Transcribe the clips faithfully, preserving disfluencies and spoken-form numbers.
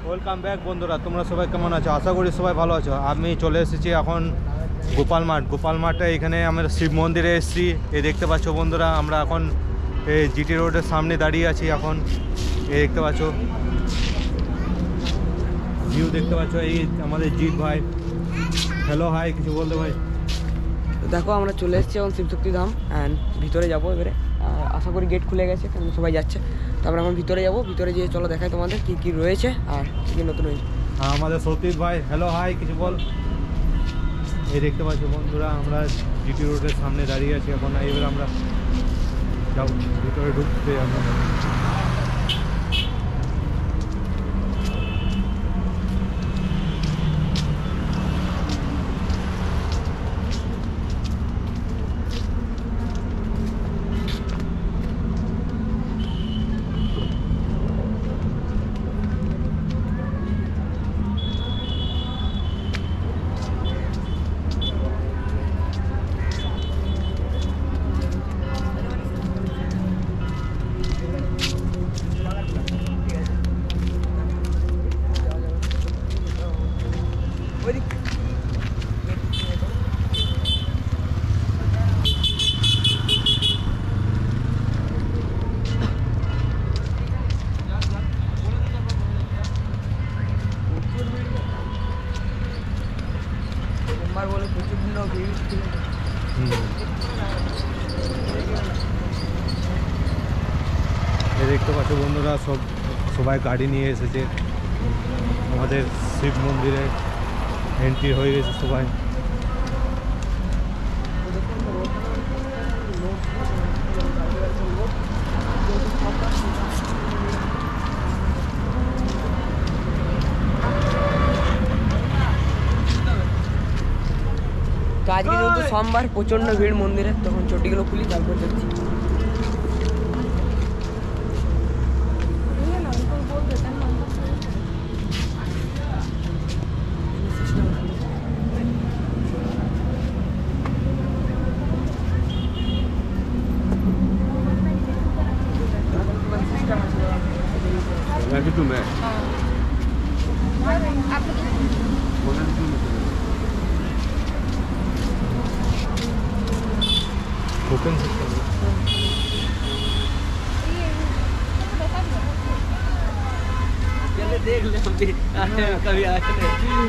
Welcome back বন্ধুরা, তোমরা সবাই কেমন আছো? আশা করি সবাই ভালো আছো। আমি চলে এসেছি এখন গোপাল মাঠ। গোপাল মাঠে এখানে আমরা শিব মন্দিরে এসেছি। এই দেখতে পাচ্ছ বন্ধুরা, আমরা এখন এই জিটি রোডের সামনে দাঁড়িয়ে আছি। এখন এই দেখতে পাচ্ছ ভিউ দেখতে পাচ্ছ। এই আমাদের জিৎ ভাই, হ্যালো হাই, কিছু বলতে ভাই? দেখো আমরা চলে এসেছি এখন শিব শক্তি ধাম অ্যান্ড ভিতরে যাবো এবারে। আশা করি গেট খুলে গেছে, কারণ সবাই যাচ্ছে। তারপরে এখন ভিতরে যাবো, ভিতরে যেয়ে চলো দেখাই তোমাদের কী কী রয়েছে আর কী কী নতুন হয়েছে। হ্যাঁ, আমাদের সতীশ ভাই, হ্যালো হাই, কিছু বল। এই দেখতে পাচ্ছ বন্ধুরা, আমরা জিটি রোডের সামনে দাঁড়িয়ে আছি এখন। এবার আমরা যাবো ভিতরে ঢুকতে। আমরা দেখতে পাচ্ছ বন্ধুরা, সব সবাই গাড়ি নিয়ে এসেছে। আমাদের শিব মন্দিরে এন্ট্রি হয়ে গেছে সবাই। আজকে যেহেতু সোমবার, প্রচণ্ড ভিড় মন্দিরে, তখন চটিগুলো খুলি তারপর দেখছি। ओपन सिस्टम चले देख ले, हम भी कभी आए नहीं।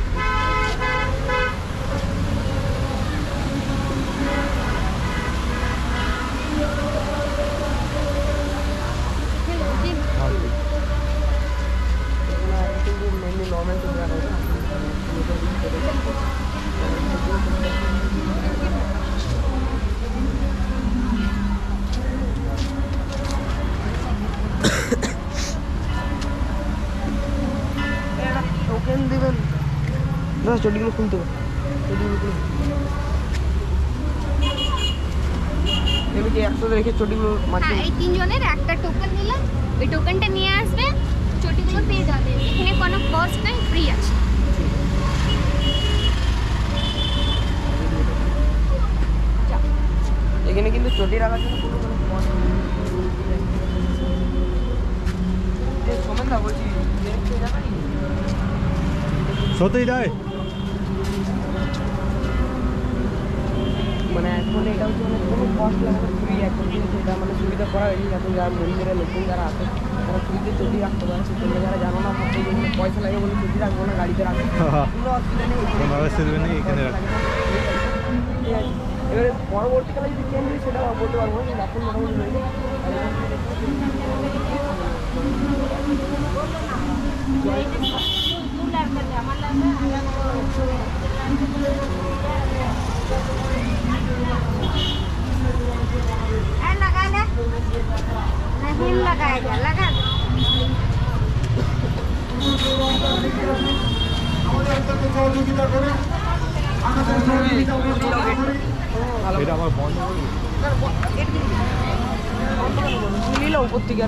চটিগুলো খুলতে হবে, চটিগুলো খুলতে এমনি একসাথে রেখে চটিগুলো মাঝে। এই তিনজনের একটা টোকেন নিলাম, ওই টোকেনটা নিয়ে আসবে, চটিগুলো পেয়ে যাবে। এখানে কোনো কস্ট নাই, ফ্রি আছে। এখানে কিন্তু চটি রাখার জন্য কোনো সোমেন দা বলছি সত্যি যায় মানে এখন এটা হচ্ছে মানে কোনো কস্ট লাগে না, ফ্রি একদম। সেটা মানে সুবিধা করা হয়নি, এখন যারা মন্দিরে নতুন যারা আছে তারা ফ্রিতে চটি রাখতে পারে। তোমরা যারা জানো না, ভাবতে যেগুলো পয়সা লাগে বলে চটি রাখবো না, গাড়িতে রাখবো, কোনো অসুবিধা নেই, কোনো অসুবিধা নেই, এখানে রাখবো। এবারে পরবর্তীকালে যদি চেঞ্জ হয় সেটা বলতে পারবো না, কিন্তু এখন মোটামুটি হয়ে যায়। लगा ले, नहीं लगाएगा, लगा दो। এটা আবার বন্ধ নিল উপর থেকে।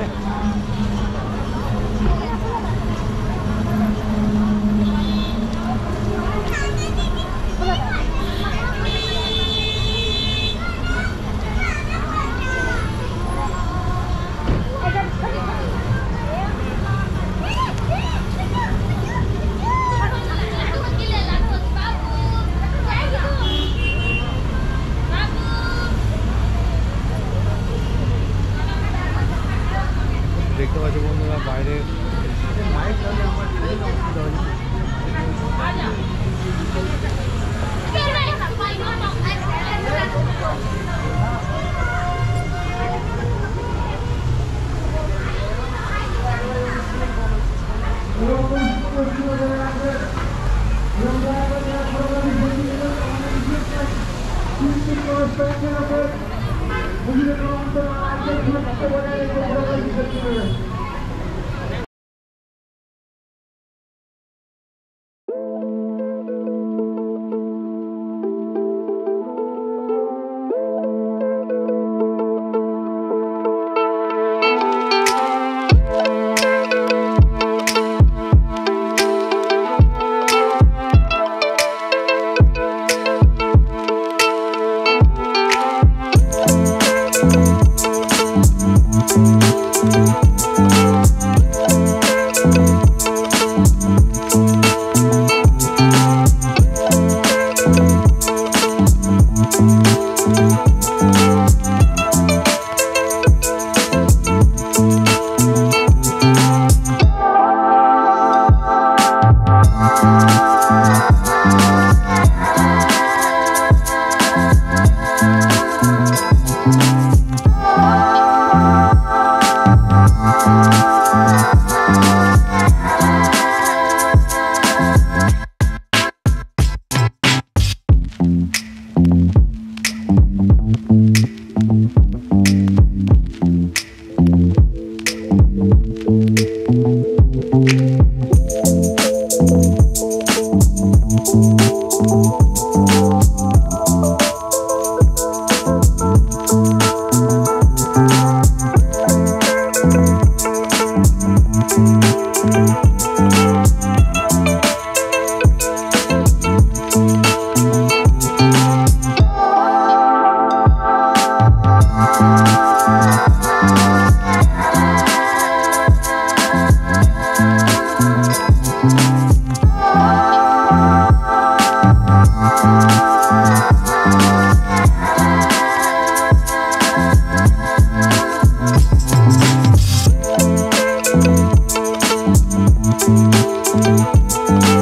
Thank you.